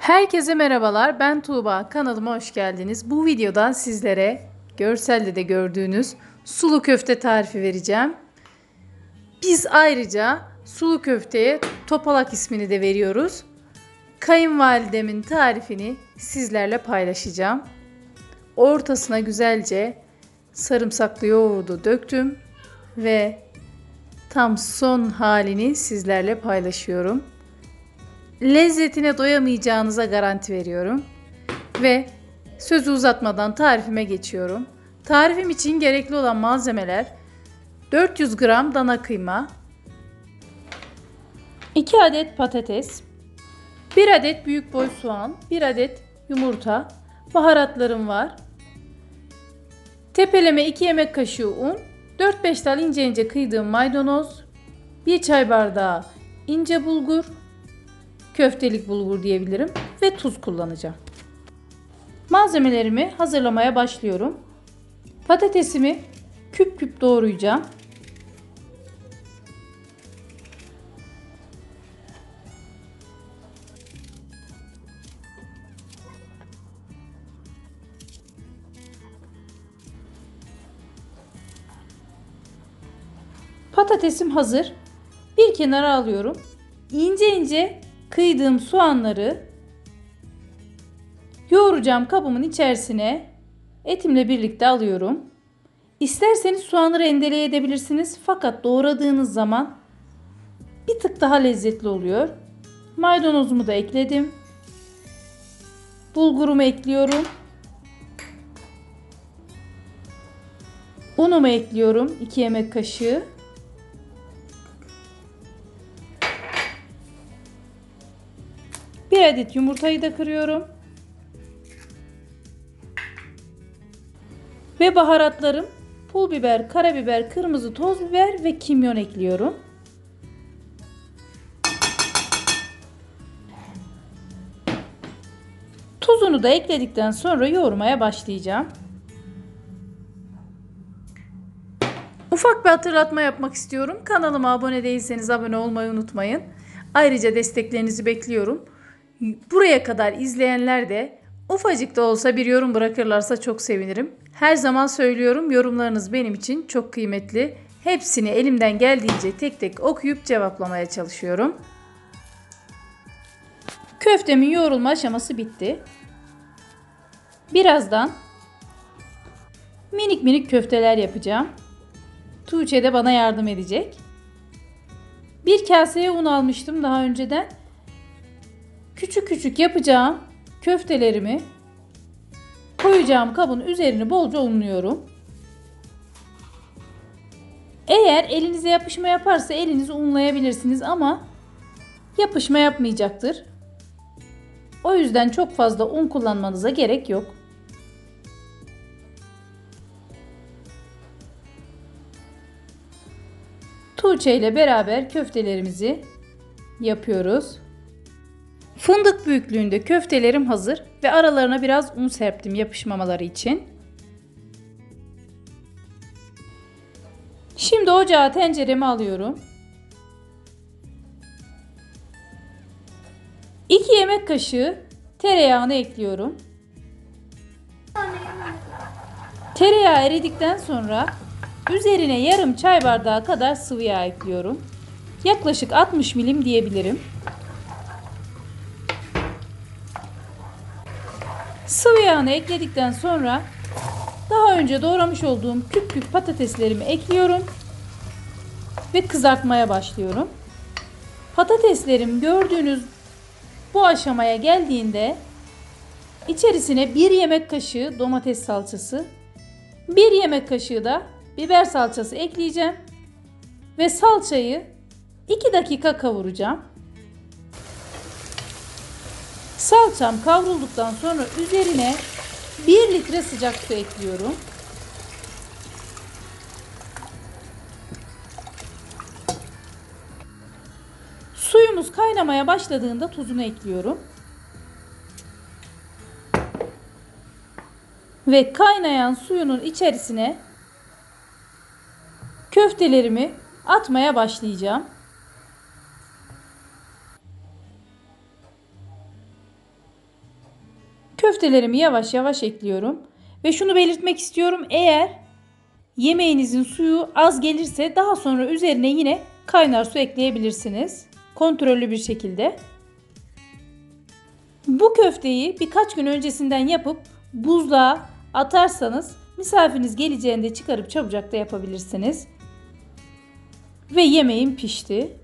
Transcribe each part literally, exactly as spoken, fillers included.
Herkese merhabalar. Ben Tuğba. Kanalıma hoş geldiniz. Bu videoda sizlere görselde de gördüğünüz sulu köfte tarifi vereceğim. Biz ayrıca sulu köfteye topalak ismini de veriyoruz. Kayınvalidemin tarifini sizlerle paylaşacağım. Ortasına güzelce sarımsaklı yoğurdu döktüm ve tam son halini sizlerle paylaşıyorum. Lezzetine doyamayacağınıza garanti veriyorum. Ve sözü uzatmadan tarifime geçiyorum. Tarifim için gerekli olan malzemeler: dört yüz gram dana kıyma, iki adet patates, bir adet büyük boy soğan, bir adet yumurta, baharatlarım var. Tepeleme iki yemek kaşığı un, dört beş dal ince ince kıydığım maydanoz, bir çay bardağı ince bulgur, köftelik bulgur diyebilirim ve tuz kullanacağım. Malzemelerimi hazırlamaya başlıyorum. Patatesimi küp küp doğrayacağım. Patatesim hazır. Bir kenara alıyorum. İnce ince kıydığım soğanları yoğuracağım kabımın içerisine etimle birlikte alıyorum. İsterseniz soğanı rendele edebilirsiniz fakat doğradığınız zaman bir tık daha lezzetli oluyor. Maydanozumu da ekledim. Bulgurumu ekliyorum. Unumu ekliyorum, iki yemek kaşığı. Bir adet yumurtayı da kırıyorum. Ve baharatlarım pul biber, karabiber, kırmızı toz biber ve kimyon ekliyorum. Tuzunu da ekledikten sonra yoğurmaya başlayacağım. Ufak bir hatırlatma yapmak istiyorum. Kanalıma abone değilseniz abone olmayı unutmayın. Ayrıca desteklerinizi bekliyorum. Buraya kadar izleyenler de ufacık da olsa bir yorum bırakırlarsa çok sevinirim. Her zaman söylüyorum, yorumlarınız benim için çok kıymetli. Hepsini elimden geldiğince tek tek okuyup cevaplamaya çalışıyorum. Köftemin yoğrulma aşaması bitti. Birazdan minik minik köfteler yapacağım. Tuğçe de bana yardım edecek. Bir kaseye un almıştım daha önceden. Küçük küçük yapacağım köftelerimi koyacağım kabın üzerini bolca unluyorum. Eğer elinize yapışma yaparsa elinizi unlayabilirsiniz ama yapışma yapmayacaktır. O yüzden çok fazla un kullanmanıza gerek yok. Tuğçe ile beraber köftelerimizi yapıyoruz. Fındık büyüklüğünde köftelerim hazır ve aralarına biraz un serptim yapışmamaları için. Şimdi ocağa tenceremi alıyorum. iki yemek kaşığı tereyağını ekliyorum. Tereyağı eridikten sonra üzerine yarım çay bardağı kadar sıvı yağ ekliyorum. Yaklaşık altmış milim diyebilirim. Sıvı yağını ekledikten sonra daha önce doğramış olduğum küp küp patateslerimi ekliyorum ve kızartmaya başlıyorum. Patateslerim gördüğünüz bu aşamaya geldiğinde içerisine bir yemek kaşığı domates salçası, bir yemek kaşığı da biber salçası ekleyeceğim ve salçayı iki dakika kavuracağım. Salçam kavrulduktan sonra üzerine bir litre sıcak su ekliyorum. Suyumuz kaynamaya başladığında tuzunu ekliyorum. Ve kaynayan suyunun içerisine köftelerimi atmaya başlayacağım. Köftelerimi yavaş yavaş ekliyorum. Ve şunu belirtmek istiyorum. Eğer yemeğinizin suyu az gelirse daha sonra üzerine yine kaynar su ekleyebilirsiniz. Kontrollü bir şekilde. Bu köfteyi birkaç gün öncesinden yapıp buzluğa atarsanız misafiriniz geleceğinde çıkarıp çabucak da yapabilirsiniz. Ve yemeğim pişti.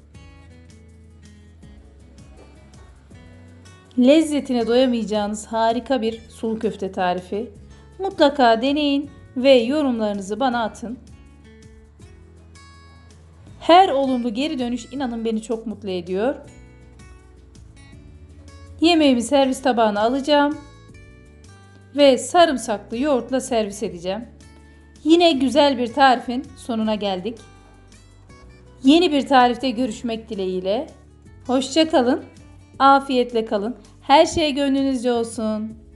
Lezzetine doyamayacağınız harika bir sulu köfte tarifi. Mutlaka deneyin ve yorumlarınızı bana atın. Her olumlu geri dönüş inanın beni çok mutlu ediyor. Yemeğimi servis tabağına alacağım ve sarımsaklı yoğurtla servis edeceğim. Yine güzel bir tarifin sonuna geldik. Yeni bir tarifte görüşmek dileğiyle. Hoşça kalın, afiyetle kalın. Her şey gönlünüzce olsun.